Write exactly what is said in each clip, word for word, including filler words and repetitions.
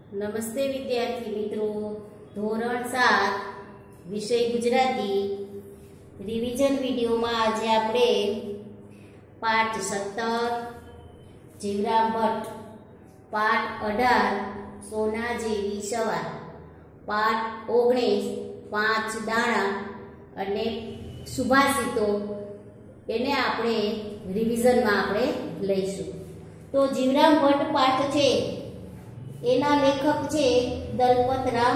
નમસ્તે વિદ્યાર્થી મિત્રો, ધોરણ સાત વિષય ગુજરાતી રિવિઝન વિડીયોમાં આજે આપણે પાઠ સત્તર જીવરામ ભટ્ટ, પાઠ અઢાર સોના જેવી સવાર, પાઠ ઓગણીસ પાંચ દાણા અને સુભાષિતો એને આપણે રિવિઝનમાં આપણે લઈશું. તો જીવરામ ભટ્ટ પાઠ છે એના લેખક છે દલપતરામ,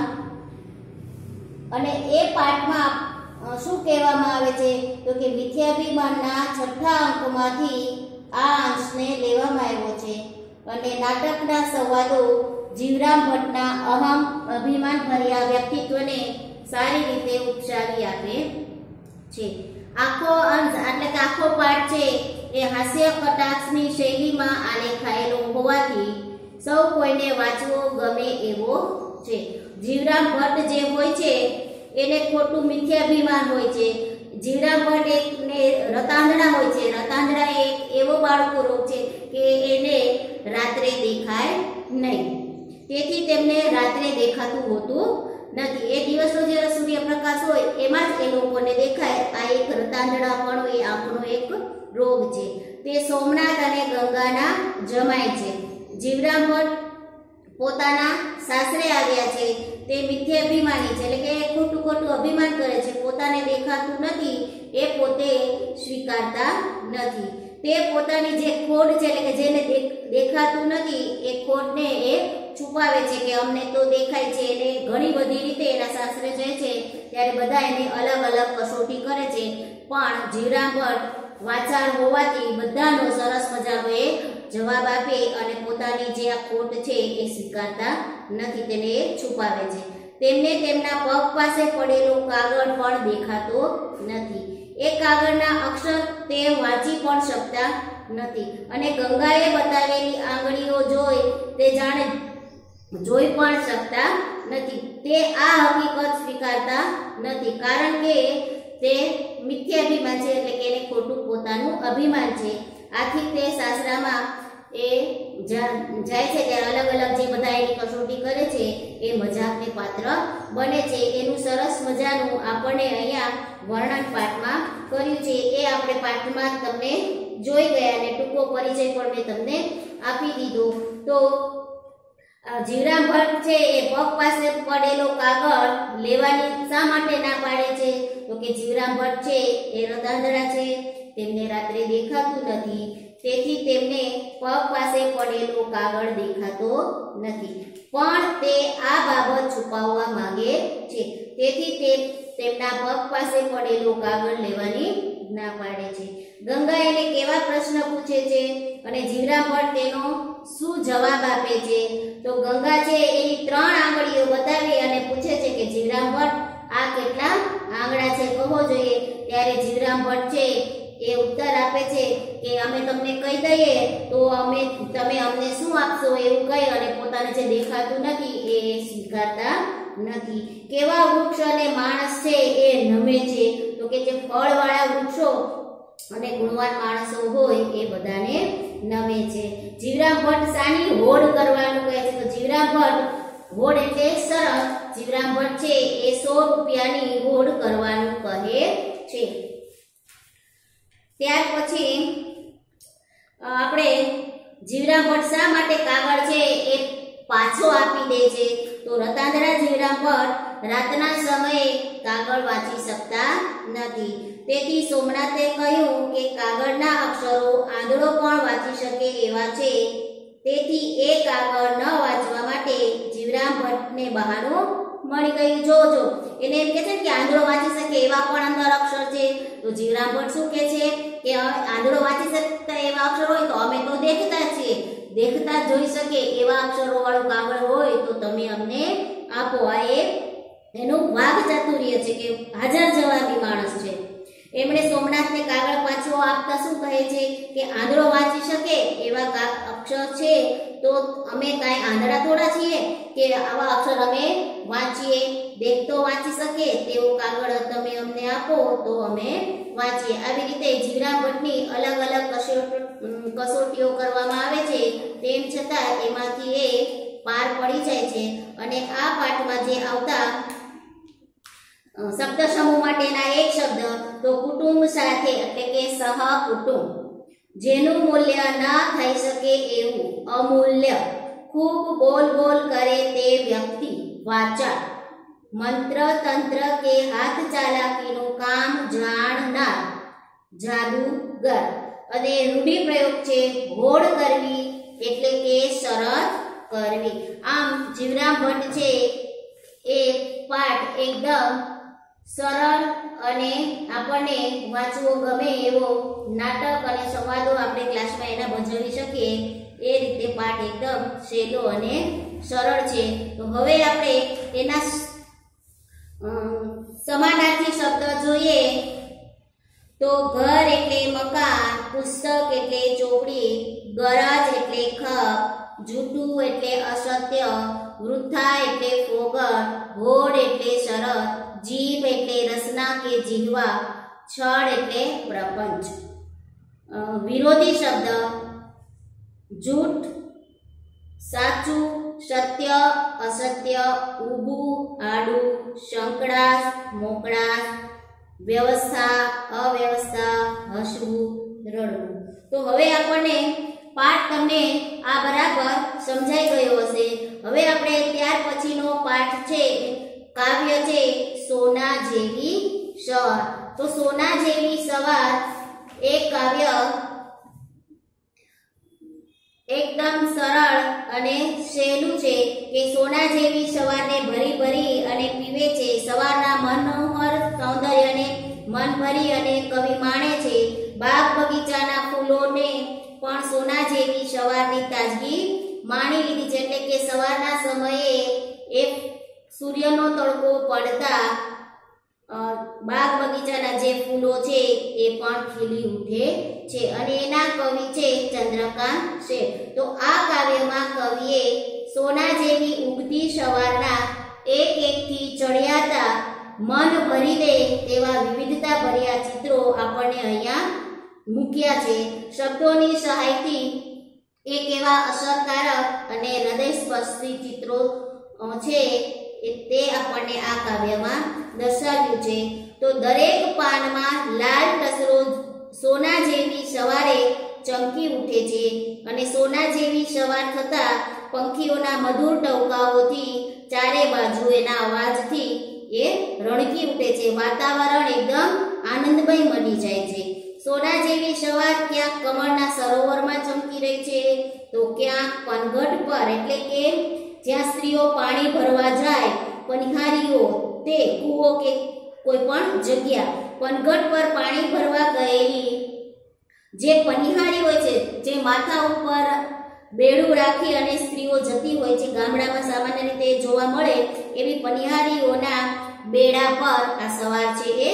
અને એ પાઠમાં શું કહેવામાં આવે છે તો કે મિથ્યાભિમાનના છઠ્ઠા અંકમાંથી આ અંશને લેવામાં આવ્યો છે. અને નાટકના સંવાદો જીવરામ ભટ્ટના અહમ અભિમાન ભર્યા વ્યક્તિત્વને સારી રીતે ઉપસાવી આપે છે. આખો અંશ એટલે કે આખો પાઠ છે એ હાસ્ય કટાક્ષની શૈલીમાં આલેખાયેલો હોવાથી સૌ કોઈને વાંચવો ગમે એવો છે. જીવરામ ભટ્ટ જે હોય છે એને ખોટું મિથ્યાભિમાન હોય છે. જીવરામ ભટ્ટ એકને રતાંધળા હોય છે. રતાંધળા એક એવો બાળકો રોગ છે કે એને રાત્રે દેખાય નહીં, તેથી તેમને રાત્રે દેખાતું હોતું નથી. એ દિવસનો જે સૂર્યપ્રકાશ હોય એમાં જ એ લોકોને દેખાય. આ એક રતાંધળાપણો એ આંખનો એક રોગ છે. તે સોમનાથ અને ગંગાના જમાય છે. જીવરામ ભટ્ટ પોતાના સાસરે આવ્યા છે તે મિથ્યાભિમાની છે, એટલે કે ખોટું ખોટું અભિમાન કરે છે. પોતાને દેખાતું નથી એ પોતે સ્વીકારતા નથી. તે પોતાની જે ખોટ છે એટલે કે જેને દેખાતું નથી એ ખોટને એ છુપાવે છે કે અમને તો દેખાય છે. એટલે ઘણી બધી રીતે એના સાસરે જાય છે ત્યારે બધા એની અલગ અલગ કસોટી કરે છે. પણ જીવરામ ભટ્ટ વાચાળ હોવાથી બધાનો સરસ મજાનો એ જવાબ આપે અને પોતાની જે આ ખોટ છે એ સ્વીકારતા નથી, તેને એ છુપાવે છે. તેમને તેમના પગ પાસે પડેલો કાગળ પણ દેખાતો નથી. એ કાગળના અક્ષર તે વાંચી પણ શકતા નથી. અને ગંગાએ બતાવેલી આંગળીઓ જોઈ તે જાણે જોઈ પણ શકતા નથી. તે આ હકીકત સ્વીકારતા નથી, કારણ કે તે મિથ્યાભિમાન છે, એટલે કે એને ખોટું પોતાનું અભિમાન છે. આથી તે સાસરામાં એ જાય છે ત્યારે અલગ અલગ જે બધા એની કસોટી કરે છે એ મજાકને પાત્ર બને છે. એનું સરસ મજાનું આપણને અહીંયા વર્ણન પાઠમાં કર્યું છે. એ આપણે પાઠમાં તમને જોઈ ગયા અને ટૂંકો પરિચય પણ મેં તમને આપી દીધો. તો જીવરામ ભટ્ટ છે એ પગ પાસે પડેલો કાગળ લેવાની શા માટે ના પાડે છે તો કે જીવરામ ભટ્ટ છે એ રતાંધળા છે, તેમને રાત્રે દેખાતું નથી, તેથી તેમને પગ પાસે પડેલો કાગળ દેખાતો નથી. પણ તે આ બાબત છુપાવવા માંગે છે, તેથી તે તેમના પગ પાસે પડેલો કાગળ લેવાની ના પાડે છે. ગંગા એને કેવા પ્રશ્ન પૂછે છે અને જીવરામ ભટ્ટ તેનો શું જવાબ આપે છે તો ગંગા છે એની ત્રણ આંગળીઓ બતાવી અને પૂછે છે કે જીવરામ ભટ્ટ આ કેટલા આંગળા છે કહો જોઈએ. ત્યારે જીવરામ ભટ્ટ છે એ ઉત્તર આપે છે કે અમે તમને કહી દઈએ તો અમે તમે અમને શું આપશો એવું કહી અને પોતાને જે દેખાતું નથી એ સ્વીકારતા નથી. કેવા વૃક્ષ અને માણસ છે એ નમે છે તો કે જે ફળવાળા વૃક્ષો અને ગુણવાન માણસો હોય એ બધાને નમે છે. જીવરામ ભટ્ટ સાની હોડ કરવાનું કહે છે તો જીવરામ ભટ્ટ હોડ એટલે સરસ. જીવરામ ભટ્ટ છે એ સો રૂપિયાની હોડ કરવાનું કહે છે. ત્યાર પછી આપણે જીવરામ ભટ્ટ શા માટે કાગળ છે એ પાછો આપી દે છે તો રતાંધળા જીવરામ ભટ્ટ રાતના સમયે કાગળ વાંચી શકતા નથી, તેથી સોમનાથે કહ્યું કે કાગળના અક્ષરો આંધળો પણ વાંચી શકે એવા છે. તેથી એ કાગળ ન વાંચવા માટે જીવરામ ભટ્ટને બહાનું મળી ગયું. જોજો એને એમ કે છે કે આંધળો વાંચી શકે એવા પણ અંદર અક્ષર છે. તો જીવરામ ભટ્ટ શું કહે છે કે આંધળો વાંચી શકતા એવા અક્ષર હોય તો અમે તો દેખતા છીએ, દેખતા જોઈ શકે એવા અક્ષરો વાળું કાગળ હોય તો તમે અમને આપો. આ એ એનું વાઘ ચાતુર્ય છે કે હાજર જવાબી માણસ છે. એમણે સોમનાથને કાગળ પાછો આપતા શું કહે છે કે આંધળો વાંચી શકે એવા અક્ષર છે તો અમે કાંઈ આંધળા થોડા છીએ કે આવા અક્ષર અમે વાંચીએ. દેખતો વાંચી શકે તેવો કાગળ તમે અમને આપો તો અમે વાંચીએ. આવી રીતે જીવરામ ભટ્ટની અલગ અલગ કસોટીઓ કરવામાં આવે છે, તેમ છતાં એમાંથી એ પાર પડી જાય છે અને આ પાઠમાં જે આવતા શબ્દ સમૂહ માટેના એક શબ્દ તો કુટુંબ સાથે એટલે કે સહકુટુંબ, જેનું મૂલ્ય ન થઈ શકે એવું અમૂલ્ય, ખૂબ બોલ બોલ કરે તે વ્યક્તિ વાચાળ, મંત્ર તંત્ર કે હાથ ચાલાકીનું કામ જાણનાર જાદુગર. અને રૂઢિપ્રયોગ છે હોડ કરવી એટલે કે શરત કરવી. આમ જીવરામ ભટ્ટ છે એ પાઠ એકદમ સરળ અને આપણને વાંચવો ગમે એવો નાટક અને સંવાદો આપણે ક્લાસમાં એના ભજવી શકીએ એ રીતે પાઠ એકદમ સહેલો અને સરળ છે. તો હવે આપણે એના સમાનાર્થી શબ્દ જોઈએ તો ઘર એટલે મકાન, પુસ્તક એટલે ચોપડી, ગરજ એટલે ખપ, જૂઠું એટલે અસત્ય, વૃથા એટલે ફોગટ, હોડ એટલે શરત, જીભ એટલે રસના કે જીહવા, છળ એટલે પ્રપંચ. વિરોધી શબ્દ જૂઠ, સાચું, સત્ય, અસત્ય, ઊભું, આડું, સંકળાશ, મોકળાશ, વ્યવસ્થા, અવ્યવસ્થા, હસવું, રડવું. તો હવે આપણને પાઠ તમને આ બરાબર સમજાઈ ગયો હશે. હવે આપણે ત્યાર પછીનો પાઠ છે કાવ્ય છે સોના જેવી સવાર. તો સોના જેવી સવાર એક કાવ્ય એકદમ સરળ અને સહેલું છે કે સોના જેવી સવારને ભરી ભરી અને પીવે છે, સવારના મનોહર સૌંદર્યને મન ભરી અને કવિ માણે છે. બાગ બગીચાના ફૂલોને પણ સોના જેવી સવારની તાજગી માણી લીધી છે. એટલે કે સવારના સમયે એ સૂર્યનો તડકો પડતા બાગ બગીચાના જે ફૂલો છે એ પણ ખીલી ઉઠે છે અને એના કવિ છે ચંદ્રકાંત શેઠ. તો આ કાવ્યમાં કવિએ સોના જેવી ઉગતી સવારના એક એકથી ચડિયાતા મન ભરી દે તેવા વિવિધતા ભર્યા ચિત્રો આપણને અહીંયા મૂક્યા છે. શબ્દોની સહાયથી એક એવા અસરકારક અને હૃદયસ્પર્શી ચિત્રો છે તે આપણને આ કાવ્યમાં દર્શાવ્યું છે. તો દરેક પાનમાં લાલ ટસરો સોના જેવી સવારે ચમકી ઉઠે છે અને સોના જેવી સવાર થતા પંખીઓના મધુર ટહુકાઓથી ચારે બાજુ એના અવાજથી એ રણકી ઉઠે છે. વાતાવરણ એકદમ આનંદમય બની જાય છે. સોના જેવી સવાર ક્યાંક કમળના સરોવરમાં ચમકી રહી છે તો ક્યાંક પનઘટ પર એટલે કે જ્યાં સ્ત્રીઓ પાણી ભરવા જાય પનિહારીઓ તે કૂવો કે કોઈ પણ જગ્યા પનઘટ પર પાણી ભરવા ગયેલી જે પનિહારી હોય છે, જે માથા ઉપર બેડું રાખી અને સ્ત્રીઓ જતી હોય છે, ગામડામાં સામાન્ય રીતે જોવા મળે એવી પનિહારીઓના બેડા પર આ સવાર છે એ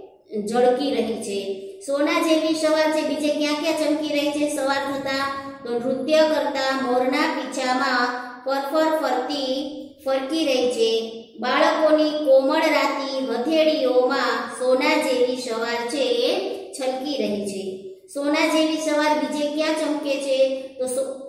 ઝળકી રહી છે. સોના જેવી સવાર છે બીજે ક્યાં ક્યાં ચમકી રહી છે સવાર થતા તો નૃત્ય કરતા મોરના પીછામાં ફરફર ફરતી ફરકી રહી છે. બાળકોની કોમળ રાતી હથેળીઓમાં સોના જેવી સવાર છે એ છલકી રહી છે. સોના જેવી સવાર બીજે ક્યાં ચમકે છે તો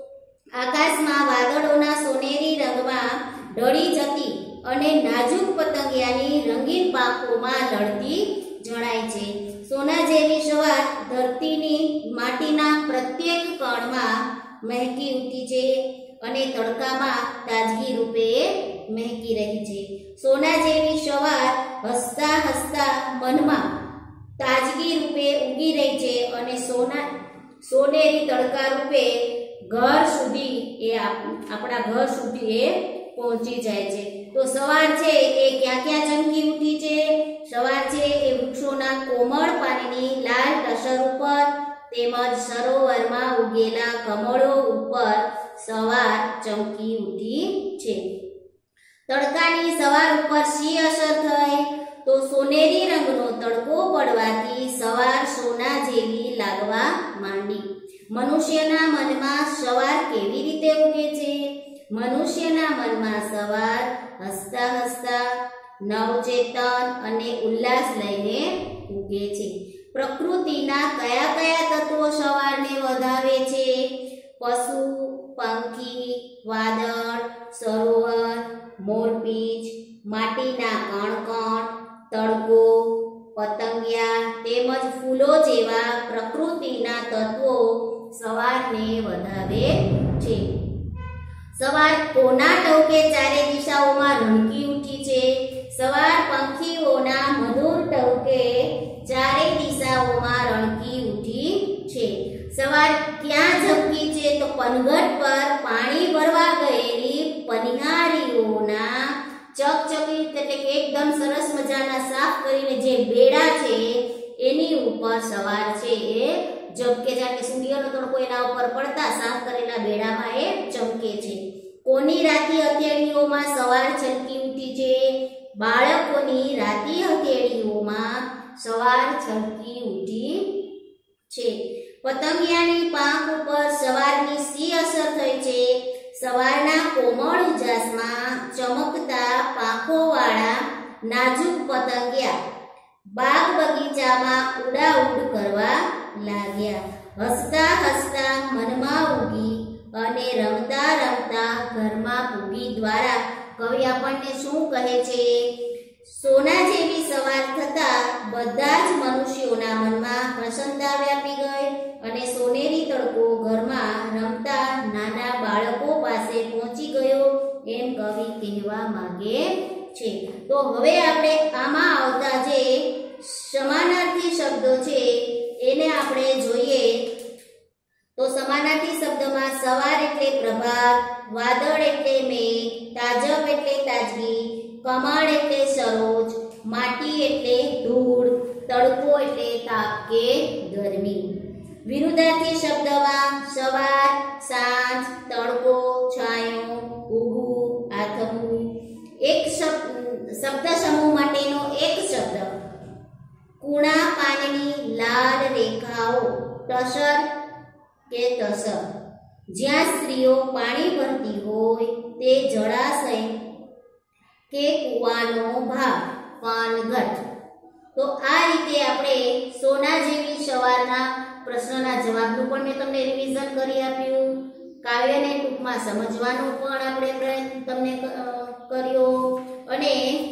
આકાશમાં વાદળોના સોનેરી રંગમાં ઢળી જતી અને નાજુક પતંગિયાની રંગીન પાંખોમાં લડતી જણાય છે. સોના જેવી સવાર ધરતીની માટીના પ્રત્યેક કણમાં મહેકી ઉઠી છે અને તડકામાં તાજગી રૂપે મહેકી રહી છે. સોના જેવી સવાર હસતા હસતા મનમાં તાજગી રૂપે ઉગી રહી છે અને સોના સોનેરી તડકા રૂપે ઘર સુધી એ આપણા ઘર સુધી એ પહોંચી જાય છે. તો સવાર છે એ ક્યાં ક્યાં ચમકી ઉઠી છે? સવાર છે એ વૃક્ષોના કોમળ પાનની લાલ ટસર ઉપર તેમજ સરોવરમાં ઉગેલા કમળો ઉપર સવાર ચમકી ઉઠી છે. તડકાની સવાર ઉપર શી અસર થઈ તો સોનેરી રંગનો તડકો પડવાથી સવાર સોના જેવી લાગવા માંડી. મનુષ્યના મનમાં સવાર કેવી રીતે ઉગે છે? મનુષ્યના મનમાં સવાર હસતા હસતા નવચેતન અને ઉલ્લાસ લઈને ઉગે છે. પ્રકૃતિના કયા કયા તત્વો સવારને વધાવે છે? પશુ પંખી, વાદળ, સરોવર, મોરપીંછ, માટીના કણકણ, તડકો, પતંગિયા તેમજ ફૂલો જેવા પ્રકૃતિના તત્વો સવારને વધાવે છે. સવાર કોના ટહુકે ચારે દિશાઓમાં રણકી ઉઠી છે? સવાર પંખીઓના મધુર ટહુકે ચારે દિશાઓમાં રણકી ઉઠી છે. સવાર ક્યાં ઝબકી છે? તો પનઘટ પર પાણી ભરવા ગયેલી પનિહારીઓના ચકચકિત એટલે કે એકદમ સરસ મજાના સાફ કરીને જે બેડા છે એની ઉપર સવાર છે એ ઝબકે છે. એટલે સૂર્યનો તડકો એના ઉપર પડતા સાફ કરેલા બેડામાં એ ચમકે છે. કોની રાતી હથેળીઓમાં સવાર છલકી ઉઠી છે? બાળકોની રાતી હથેળીઓમાં સવાર છલકી ઉઠી છે. પતંગિયાની પાંખ ઉપર સવારની સી અસર થઈ છે? સવારના કોમળ ઉજાસમાં ચમકતા પાંખોવાળા નાજુક પતંગિયા બાગ બગીચામાં ઉડાઉડ કરવા લાગ્યા. હસતા હસતા મનમાં ઉગી અને રમતા રમતા ઘરમાં પૂગી દ્વારા કવિ આપણને શું કહે છે? સોના જેવી સવાર થતા બધા જ મનુષ્યોના મનમાં પ્રસન્નતા વ્યાપી ગઈ અને સોનેરી તડકો ઘરમાં રમતા નાના બાળકો પાસે પહોંચી ગયો એમ કવિ કહેવા માંગે છે. તો હવે આપણે આમાં આવતા જે સમાનાર્થી શબ્દો છે એને આપણે જોઈએ. તો સમાનાર્થી શબ્દમાં સવાર એટલે પ્રભાત, વાદળ એટલે મેઘ, તાજબ એટલે તાજગી, કમળ એટલે સરોજ, માટી એટલે ધૂળ, તડકો એટલે તાપ કે ગરમી. વિરુદ્ધાર્થી શબ્દમાં સવાર, સાંજ, તડકો, છાંયો, ઉગવું, આથમવું. એક શબ્દ સમૂહ માટેનો એક શબ્દ કુણા પાનની લાલ રેખાઓ, ટસર કે તસર. જ્યાં સ્ત્રીઓ પાણી ભરતી હોય તે જળાશય કે કૂવાનો ભાગ, પાનઘટ. તો આ રીતે આપણે સોના જેવી સવારના પ્રશ્નના જવાબનું પણ મેં તમને રિવિઝન કરી આપ્યું. કાવ્યને ટૂંકમાં સમજવાનો પણ આપણે પ્રયત્ન તમને કર્યો. અને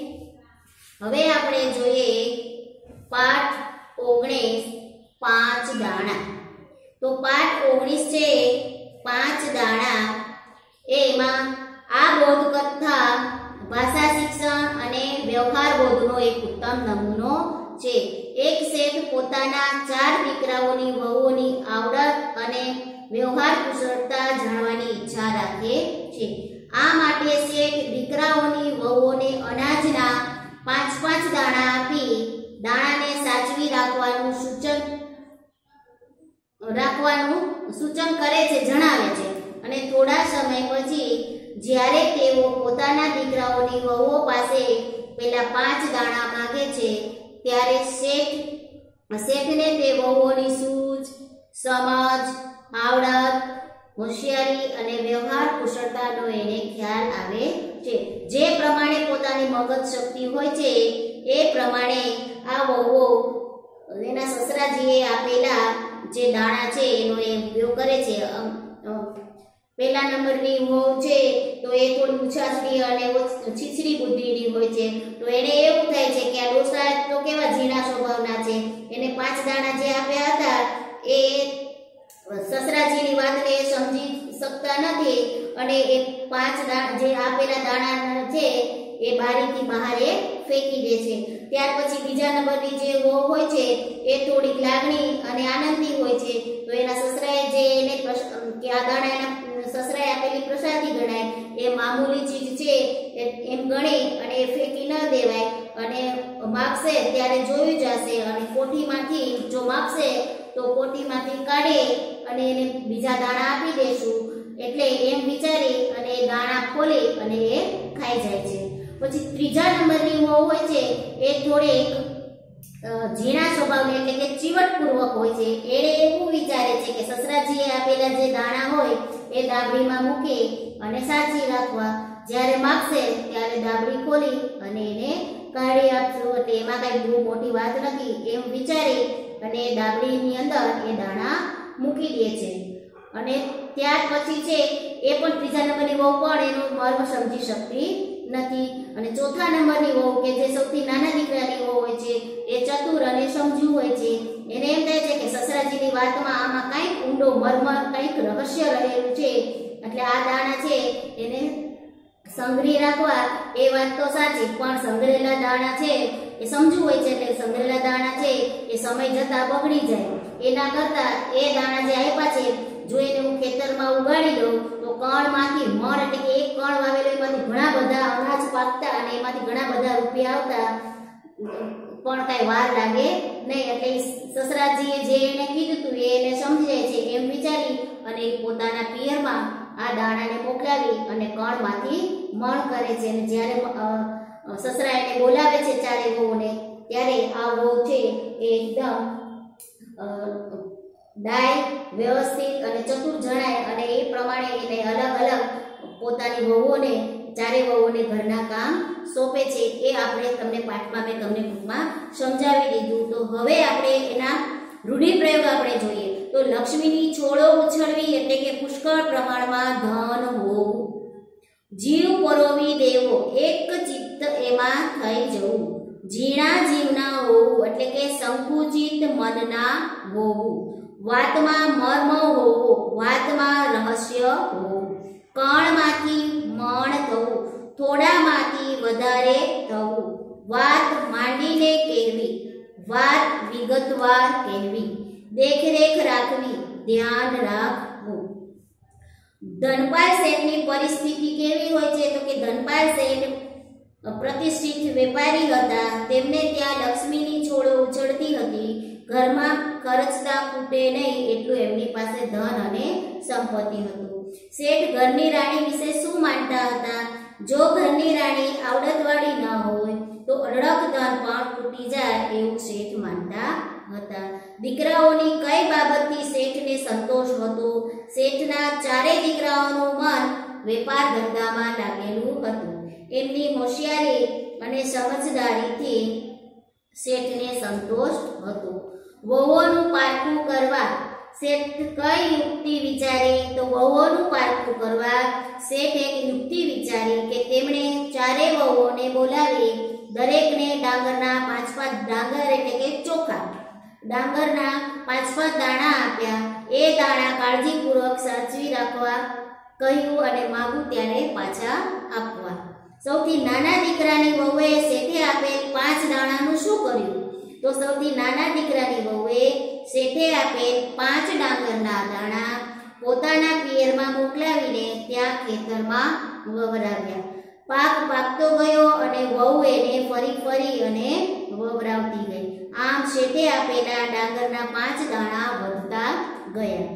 હવે આપણે જોઈએ પાઠ ઓગણીસ પાંચ દાણા. તો પાઠ ઓગણીસ છે પાંચ દાણા. એમાં આ બોધકથા ભાષા શિક્ષણ અને વ્યવહાર બોધનો એક ઉત્તમ નમૂનો છે. એક શેઠ પોતાના ચાર દીકરાઓની વહુઓની આવડત અને વ્યવહાર કુશળતા જાણવાની ઈચ્છા રાખે છે. આ માટે શેઠ દીકરાઓની વહુઓને અનાજના પાંચ પાંચ દાણા આપી દાણાને સાચવી રાખવાનું સૂચન રાખવાનું સૂચન કરે છે, જણાવે છે. અને થોડા સમય પછી જ્યારે તેઓ પોતાના દીકરાઓની વહુઓ પાસે પેલા પાંચ દાણા માંગે છે ત્યારે શેઠ શેઠને તે વહુઓની સૂઝ, સમજ, આવડત, હોશિયારી અને વ્યવહાર કુશળતાનો એને ખ્યાલ આવે છે. જે પ્રમાણે પોતાની મગજ શક્તિ હોય છે એ પ્રમાણે આ વહુઓ એના સસરાજીએ આપેલા જે દાણા છે એનો એ ઉપયોગ કરે છે. પહેલા નંબરની વહુ છે તો એ થોડી ઉછાસડી અને છીછડી બુદ્ધિની હોય છે. તો એને એવું થાય છે કે આ ડોસા તો કેવા ઝીણા સ્વભાવના છે, એને પાંચ દાણા જે આપ્યા હતા એ સસરાજીની વાતને સમજી શકતા નથી અને એ પાંચ દાણા જે આપેલા દાણા છે એ બારીથી બહાર એ ફેંકી દે છે. ત્યાર પછી બીજા નંબરની જે વહુ હોય છે એ થોડીક લાગણી અને આનંદી હોય છે. તો એના સસરાએ જે એને કે આ દાણા એના સસરાએ આપેલી પ્રસાદી ગણાય, એ મામૂલી ચીજ છે એમ ગણી અને એ ફેંકી ન દેવાય. અને માગશે ત્યારે જોયું જશે અને કોઠીમાંથી જો માગશે તો કોઠીમાંથી કાઢી અને એને બીજા દાણા આપી દેશું એટલે એમ વિચારી અને એ દાણા ખોલી અને એ ખાઈ જાય છે. પછી ત્રીજા નંબરની વહુ હોય છે એ થોડીક ઝીણા સ્વભાવની એટલે કે ચીવટપૂર્વક હોય છે. એને એવું વિચારે છે કે સસરાજીએ આપેલા જે દાણા હોય એ દાબડીમાં મૂકી અને સાચી રાખવા, જ્યારે માગશે ત્યારે દાબડી ખોલી અને એને કાઢી આપશું એટલે એમાં કઈ બહુ મોટી વાત નથી એમ વિચારી અને દાબડીની અંદર એ દાણા મૂકી દે છે. અને ત્યાર પછી છે એ પણ ત્રીજા નંબરની વહુ પણ એનું મર્મ સમજી શકતી નથી. અને ચોથા નંબરની વહુ કે જે સૌથી નાના દીકરાની વહુ હોય છે એ ચતુર અને સમજુ હોય છે. એને એમ થાય છે કે સસરાજીની વાતમાં આમાં કંઈક ઊંડો મર્મ, કંઈક રહસ્ય રહેલું છે, એટલે આ દાણા છે એને સંગ્રહી રાખવા. એ વાત તો સાચી, પણ સંગ્રહેલા દાણા છે એ સમજુ હોય છે, એટલે સંગ્રહેલા દાણા છે એ સમય જતા બગડી જાય. એના કરતા એ દાણા જે આપ્યા છે, જો એને હું ખેતરમાં ઉગાડી દઉં તો કણમાંથી મણ એટલે કે એક કણ વાવેલો એમાંથી ઘણા બધા અનાજ પાકતા અને એમાંથી ઘણા બધા રૂપિયા આવતા, પણ કઈ વાર લાગે નહીં. એટલે સસરાજીએ જે એને કીધું હતું એ એને સમજી જાય છે. એમ વિચારી અને પોતાના પિયરમાં આ દાણાને મોકલાવી અને કણમાંથી મણ કરે છે. અને જ્યારે સસરા એને બોલાવે છે ચારે વહુને, ત્યારે આ વહુ છે એ એકદમ ડાય, વ્યવસ્થિત અને ચતુર જણાય અને એ પ્રમાણે એને અલગ અલગ પોતાની વહુઓને, ચારે વહુઓને ઘરના કામ સોંપે છે. એ આપણે તમને પાઠમાં મેં તમને ટૂંકમાં સમજાવી દીધું. તો હવે આપણે એના રૂઢિપ્રયોગ આપણે જોઈએ. તો લક્ષ્મીની છોડો ઉછળવી એટલે કે પુષ્કળ પ્રમાણમાં ધન હોવું. જીવ પરોવી દેવો, એક ચિત્ત એમાં થઈ જવું. ઝીણા જીવના હોવું એટલે કે સંકુચિત મનના હોવું. વાતમાં મર્મ હોવો, વાતમાં રહસ્ય હોવું. કણમાંથી મણ થવું, થોડામાંથી વધારે થવું. વાત માંડીને કહેવી, વાત વિગતવાર કહેવી. દેખરેખ રાખવી, ધ્યાન રાખવું. ધનપાલ શેઠની પરિસ્થિતિ કેવી હોય છે? તો કે ધનપાલ શેઠ પ્રતિષ્ઠિત વેપારી હતા. તેમને ત્યાં લક્ષ્મીની છોડો ઉછળતી હતી. ઘરમાં ખર્ચતા ખૂટે નહીં એટલું એમની પાસે ધન અને સંપત્તિ હતું. શેઠ ઘરની રાણી વિશે શું માનતા હતા? જો ઘરની રાણી આવડતવાળી ન હોય તો અઢળક ધન પણ ખૂટી જાય એવું શેઠ માનતા હતા. દીકરાઓની કઈ બાબતથી શેઠને સંતોષ હતો? શેઠના ચારે દીકરાઓનું મન વેપાર ધંધામાં લાગેલું હતું. એમની હોશિયારી અને સમજદારીથી શેઠને સંતોષ હતો. વહુઓનું પારખું કરવા શેઠ કઈ યુક્તિ વિચારી? તો વહુઓનું પારખું કરવા શેઠ એક યુક્તિ વિચારી કે તેમણે ચારે વહુઓને બોલાવી દરેકને ડાંગરના પાંચ પાંચ ડાંગર એટલે કે ચોખા ડાંગરના પાંચ પાંચ દાણા આપ્યા. એ દાણા કાળજીપૂર્વક સાચવી રાખવા કહ્યું અને માગું ત્યારે પાછા આપવા. સૌથી નાના દીકરાની વહુએ શેઠે આપેલ પાંચ દાણાનું શું કર્યું? તો સૌથી નાના દીકરાની વહુએ શેઠે આપેલ પાંચ ડાંગરના દાણા પોતાના પિયરમાં મોકલાવીને ત્યાં ખેતરમાં વવરાવ્યા. પાક પાકતો ગયો અને વહુ એને ફરી ફરી અને વવરાવતી ગઈ. આમ શેઠે આપેલા ડાંગરના પાંચ દાણા વધતા ગયા.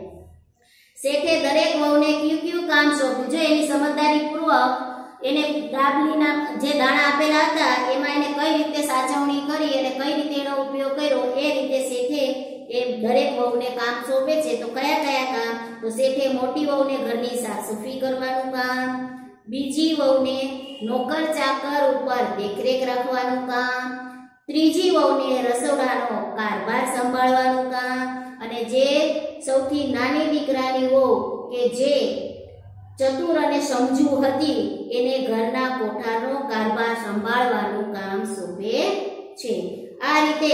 શેઠે દરેક વહુને કયું કયું કામ સોંપ્યું? જો એની સમજદારીપૂર્વક એને ડાબલીના જે દાણા આપેલા હતા એમાં એને કઈ રીતે સાચવણી કરી અને કઈ રીતે એનો ઉપયોગ કર્યો એ રીતે શેઠે એ દરેક વહુને કામ સોંપે છે. તો કયા કયા કામ? તો શેઠે મોટી વહુને ઘરની સાફ સફાઈ કરવાનું કામ, બીજી વહુને નોકર ચાકર ઉપર દેખરેખ રાખવાનું કામ, ત્રીજી વહુને રસોડાનો કારભાર સંભાળવાનું કામ, અને જે સૌથી નાની દીકરાની વહુ કે જે ચતુર અને સમજુ હતી એને ઘરના કોઠાનો કારભાર સંભાળવાનું કામ સોંપે છે. આ રીતે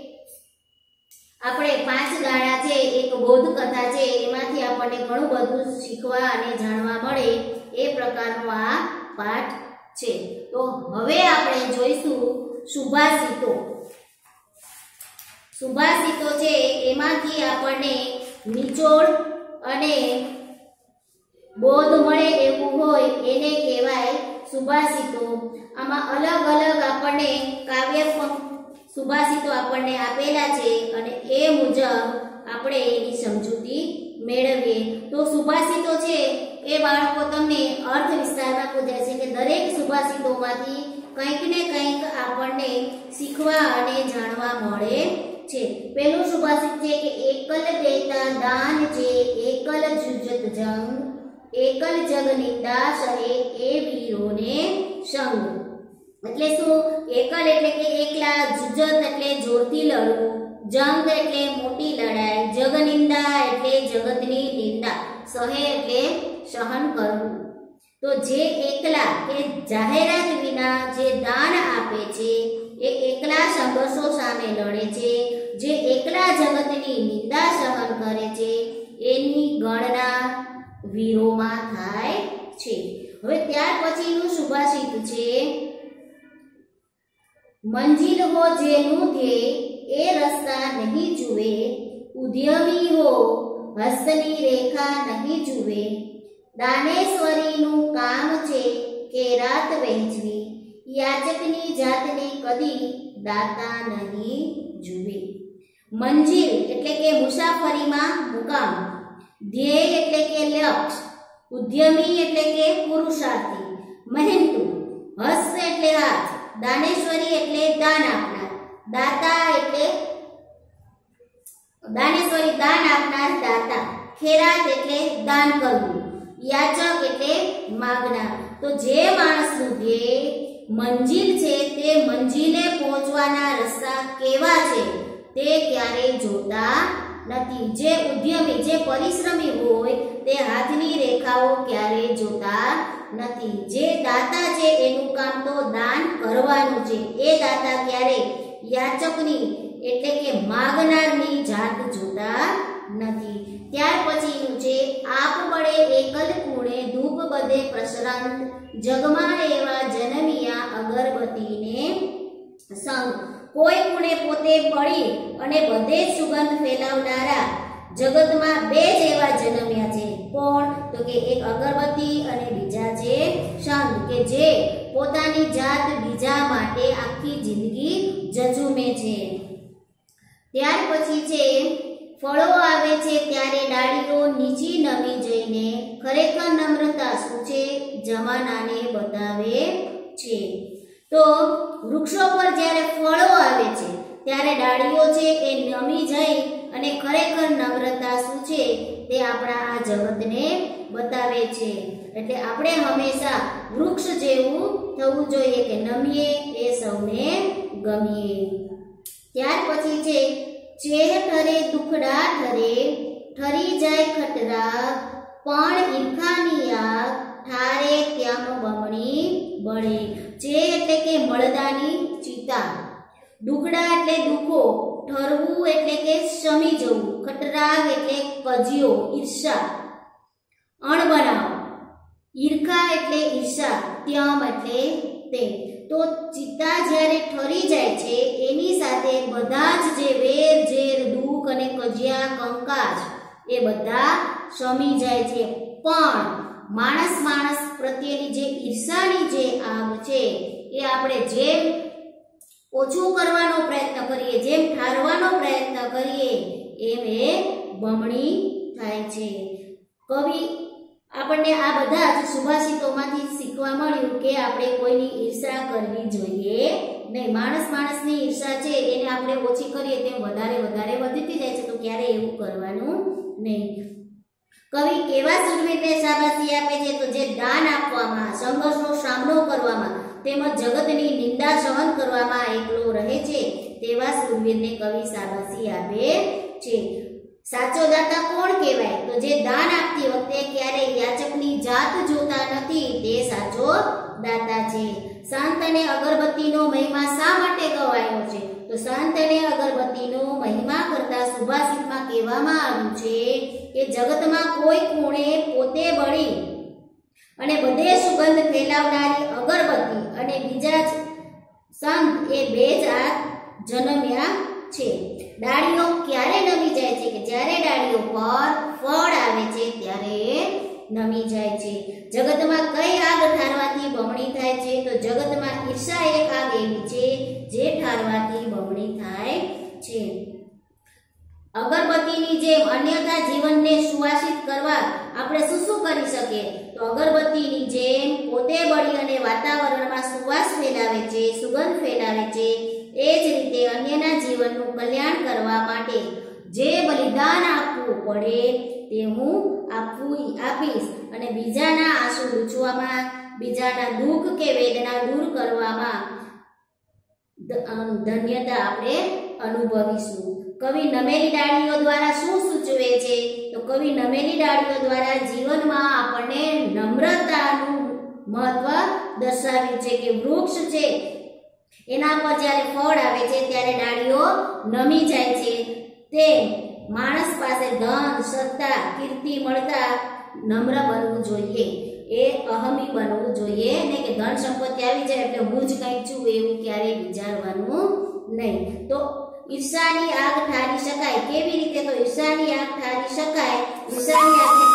આપણે પાંચ દાણા છે એક બૌદ્ધ કથા છે, એમાંથી આપણને ઘણું બધું શીખવા અને જાણવા મળે એ પ્રકારનો આ પાઠ છે. તો હવે આપણે જોઈશું સુભાષિતો. સુભાષિતો છે એમાંથી આપણને નિચોડ અને બોધ મળે એવું હોય એને કહેવાય સુભાષિતો. આમાં અલગ અલગ આપણને કાવ્ય સુભાષિતો આપણને આપેલા છે અને એ મુજબ આપણે એની સમજૂતી મેળવીએ. તો સુભાષિતો છે એ બાળકો તમને અર્થ વિસ્તારમાં પૂછાય છે કે દરેક સુભાષિતોમાંથી કંઈક ને કંઈક આપણને શીખવા અને જાણવા મળે છે. પહેલું સુભાષિત છે કે એકલ દેતા દાન છે એકલ જુજત જંગ, એકલ જગ નિંદા સહે એ વીરોને સંગ. એટલે શું? એકલ એટલે કે એકલા, જુજત એટલે જોરથી લડવું, જંગ એટલે મોટી લડાઈ, જગ નિંદા એટલે જગતની નિંદા. સહે એટલે સહન કરવું. તો જે એકલા કે જાહેરાત વિના જે દાન આપે છે એ એકલા સંઘર્ષો સામે લડે છે, જે એકલા જગતની નિંદા સહન કરે છે એની ગણના વીરોમાં થાય છે. હવે ત્યાર પછીનું સુભાષિત છે, મંજિલ હો જેનું ધ્યેય એ રસ્તા નહીં જુએ, ઉદ્યમી હો હસ્તની રેખા નહીં જુએ, દાનેશ્વરીનું કામ છે કે રાત વહેંચવી, યાચકની જાતને કદી દાતા નહીં જુએ. મંજિલ એટલે કે મુસાફરીમાં મુકામ, ધ્યેય એટલે કે લક્ષ્ય, ઉદ્યમી એટલે કે પુરુષાર્થી, મહેનતુ, હસ્ત એટલે હાથ, દાનેશ્વરી એટલે દાન આપનાર, દાતા એટલે દાનેશ્વરી દાન આપનાર દાતા, ખેરાત એટલે દાન કરવું, યાચક એટલે માગનાર. તો જે માણસનું ધ્યેય મંજિલ છે તે મંજિલે પહોંચવાના રસ્તા કેવા છે તે ક્યારેય જોતા નથી. જે ઉદ્યમી જે પરિશ્રમી હોય તે હાથની રેખાઓ ક્યારેય જોતા નથી. જે દાતા છે એનું કામ તો દાન કરવાનું છે. એ દાતા ક્યારેય યાચકની એટલે કે માગનારની જાત જોતા નથી. ત્યાર પછીનું છે, આપ બળે એકલ કુણે ધૂપ બધે પ્રસરાંત, જગમાં એવા જનમિયા અગરબત્તીને સંગ. કોઈ કુણે પોતે બળી અને બધે સુગંધ ફેલાવનારા જગતમાં બે જ એવા જન્મ્યા છે. કોણ? તો કે એક અગરબત્તી અને બીજા છે સંગ, કે જે પોતાની જાત બીજા માટે આખી જિંદગી જજુમે છે. ત્યાર પછી છે, ફળો આવે છે ત્યારે ડાળીઓ નીચી નમી જઈને, ખરેખર નમ્રતા શું છે જમાનાને બતાવે છે. તો વૃક્ષો પર જ્યારે ફળો આવે છે ત્યારે ડાળીઓ છે એ નમી જઈ અને ખરેખર નમ્રતા શું છે તે આપણા આ જગતને બતાવે છે. એટલે આપણે હંમેશા વૃક્ષ જેવું થવું જોઈએ કે નમીએ એ સૌને ગમીએ. ત્યાર પછી છે, ચેહ ઠરે દુખડા ઠરે, ઠરી જાય ખટરા, પણ ઈર્ખાની આગ ઠારે ત્યાં બમણી બળે. ચે એટલે કે મળદાની ચિતા, દુખડા એટલે દુખો, ઠરવું એટલે કે શમી જવું, ખટરાગ એટલે કજિયો ઈર્ષા અણબનાવ, ઈર્ખા એટલે ઈર્ષા, ત્યમ એટલે તે. તો ચિત્તા જ્યારે ઠરી જાય છે એની સાથે બધા જ જે વેર ઝેર દુઃખ અને કજિયા કંકાસ એ બધા શમી જાય છે. પણ માણસ માણસ પ્રત્યેની જે ઈર્ષાની જે આગ છે એ આપણે જેમ ઓછું કરવાનો પ્રયત્ન કરીએ, જેમ ઠારવાનો પ્રયત્ન કરીએ એમ એ બમણી થાય છે. કવિ આપણને આ બધા જ સુભાષિતોમાંથી શીખવા મળ્યું કે આપણે કોઈની ઈર્ષા કરવી જોઈએ નહીં. માણસ માણસની ઈર્ષા છે એને આપણે ઓછી કરીએ તેમ વધારે વધારે વધતી જાય છે, તો ક્યારે એવું કરવાનું નહીં. કવિ કેવા શૂરવીરને શાબાશી આપે છે? તો જે દાન આપવામાં, સંઘર્ષનો સામનો કરવામાં તેમજ જગતની નિંદા સહન કરવામાં એકલો રહે છે તેવા શૂરવીરને કવિ શાબાશી આપે છે. સાચો દાતા કોણ કહેવાય? તો જે દાન આપતી વખતે ક્યારેય યાચકની જાત જોતા નથી તે સાચો દાતા છે. શાંત અને અગરબત્તીનો મહિમા શા માટે ગવાયો છે? તો શાંત અને અગરબત્તીનો મહિમા કરતા સુભાષિતમાં કહેવામાં આવ્યું છે કે જગતમાં કોઈ ખૂણે પોતે બળી અને બધે સુગંધ ફેલાવનારી અગરબત્તી અને બીજા જ સંત એ બે જાત જન્મ્યા છે. ડાળીઓ ક્યારે નમી જાય છે? કે જ્યારે ડાળીઓ પર ફળ આવે છે ત્યારે નમી જાય છે. જગતમાં કઈ આગ ઠારવાથી બમણી થાય છે? તો જગતમાં ઈર્ષા એક આગ એવી છે જે ઠારવાથી બમણી થાય છે. અગરબત્તીની જેમ અન્યથા જીવનને સુવાસિત કરવા આપણે શું શું કરી શકીએ? તો અગરબત્તીની જેમ પોતે બળી અને વાતાવરણમાં સુવાસ ફેલાવે છે, સુગંધ ફેલાવે છે, એ જ રીતે અન્યના જીવનનું કલ્યાણ કરવા માટે જે બલિદાન આપવું પડે તે હું આપવું આપીશ અને બીજાના આંસુ લૂછવામાં, બીજાના દુઃખ કે વેદના દૂર કરવામાં ધન્યતા આપણે અનુભવીશું. કવિ નમેલી ડાળીઓ દ્વારા શું સૂચવે છે? તો કવિ નમેલી ડાળીઓ દ્વારા જીવનમાં આપણને નમ્રતાનું મહત્વ દર્શાવ્યું છે કે વૃક્ષ છે એના પર જ્યારે ફળ આવે છે ત્યારે ડાળીઓ નમી જાય છે. તે માણસ પાસે ધન, સત્તા, કીર્તિ મળતા નમ્ર બનવું જોઈએ, એ અહમી બનવું જોઈએ ને કે ધન સંપત્તિ આવી જાય એટલે હું જ કંઈક છું એવું ક્યારેય વિચારવાનું નહીં. તો ઈર્ષાની આગ ઠારી શકાય. કેવી રીતે? તો ઈર્ષાની આગ ઠારી શકાય. ઈર્ષાની આગ